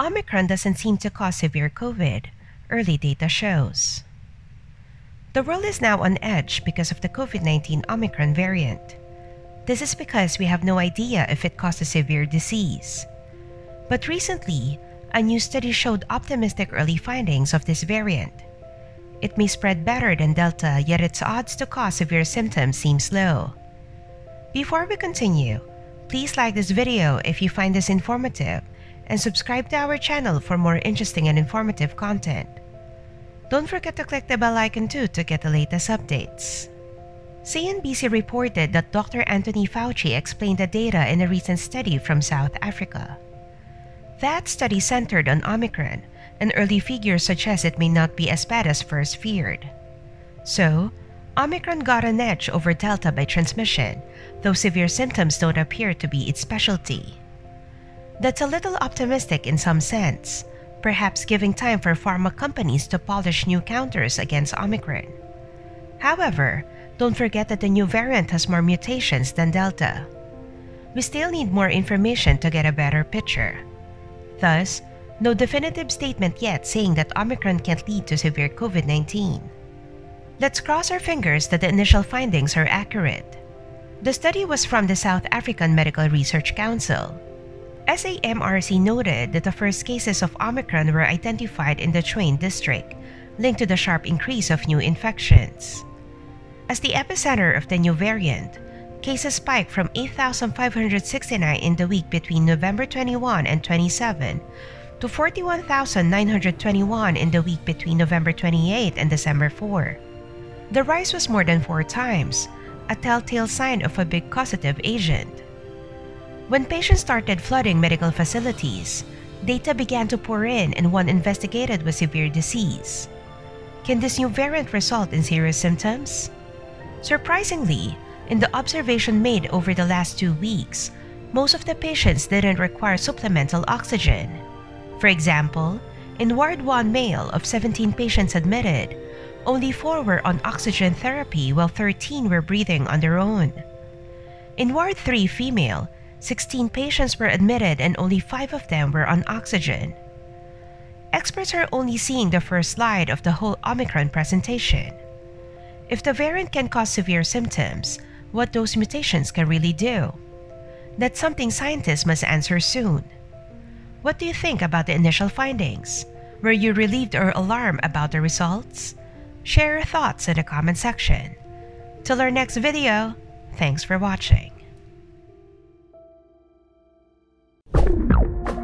Omicron doesn't seem to cause severe COVID, early data shows. The world is now on edge because of the COVID-19 Omicron variant. This is because we have no idea if it causes severe disease. But recently, a new study showed optimistic early findings of this variant. It may spread better than Delta, yet its odds to cause severe symptoms seems low. Before we continue, please like this video if you find this informative and subscribe to our channel for more interesting and informative content. Don't forget to click the bell icon too to get the latest updates. CNBC reported that Dr. Anthony Fauci explained the data in a recent study from South Africa. That study centered on Omicron, and early figures suggest it may not be as bad as first feared. So, Omicron got an edge over Delta by transmission, though severe symptoms don't appear to be its specialty. That's a little optimistic in some sense, perhaps giving time for pharma companies to polish new counters against Omicron. However, don't forget that the new variant has more mutations than Delta. We still need more information to get a better picture. Thus, no definitive statement yet saying that Omicron can't lead to severe COVID-19. Let's cross our fingers that the initial findings are accurate. The study was from the South African Medical Research Council. SAMRC noted that the first cases of Omicron were identified in the Train district, linked to the sharp increase of new infections. As the epicenter of the new variant, cases spiked from 8,569 in the week between November 21 and 27 to 41,921 in the week between November 28 and December 4. The rise was more than 4 times, a telltale sign of a big causative agent. When patients started flooding medical facilities, data began to pour in and one investigated with severe disease. Can this new variant result in serious symptoms? Surprisingly, in the observation made over the last 2 weeks, most of the patients didn't require supplemental oxygen. For example, in Ward 1 male of 17 patients admitted, only 4 were on oxygen therapy while 13 were breathing on their own. In Ward 3 female, 16 patients were admitted and only 5 of them were on oxygen. Experts are only seeing the first slide of the whole Omicron presentation. If the variant can cause severe symptoms, what those mutations can really do? That's something scientists must answer soon. What do you think about the initial findings? Were you relieved or alarmed about the results? Share your thoughts in the comment section. Till our next video, thanks for watching.